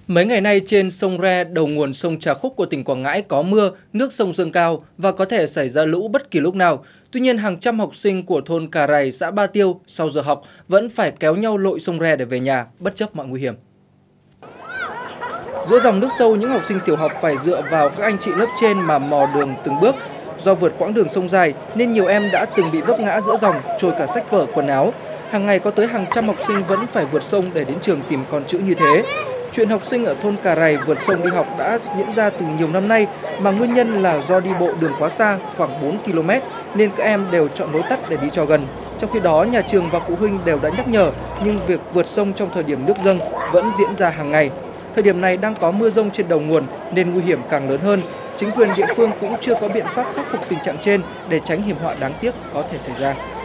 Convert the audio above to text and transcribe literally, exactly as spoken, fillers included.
Mấy ngày nay trên sông Re, đầu nguồn sông Trà Khúc của tỉnh Quảng Ngãi có mưa, nước sông dâng cao và có thể xảy ra lũ bất kỳ lúc nào. Tuy nhiên, hàng trăm học sinh của thôn Cà Rày, xã Ba Tiêu sau giờ học vẫn phải kéo nhau lội sông Re để về nhà, bất chấp mọi nguy hiểm. Giữa dòng nước sâu, những học sinh tiểu học phải dựa vào các anh chị lớp trên mà mò đường từng bước. Do vượt quãng đường sông dài nên nhiều em đã từng bị vấp ngã giữa dòng, trôi cả sách vở, quần áo. Hàng ngày có tới hàng trăm học sinh vẫn phải vượt sông để đến trường tìm con chữ như thế. Chuyện học sinh ở thôn Cà Rày vượt sông đi học đã diễn ra từ nhiều năm nay, mà nguyên nhân là do đi bộ đường quá xa, khoảng bốn ki lô mét, nên các em đều chọn lối tắt để đi cho gần. Trong khi đó, nhà trường và phụ huynh đều đã nhắc nhở, nhưng việc vượt sông trong thời điểm nước dâng vẫn diễn ra hàng ngày. Thời điểm này đang có mưa dông trên đầu nguồn nên nguy hiểm càng lớn hơn. Chính quyền địa phương cũng chưa có biện pháp khắc phục tình trạng trên để tránh hiểm họa đáng tiếc có thể xảy ra.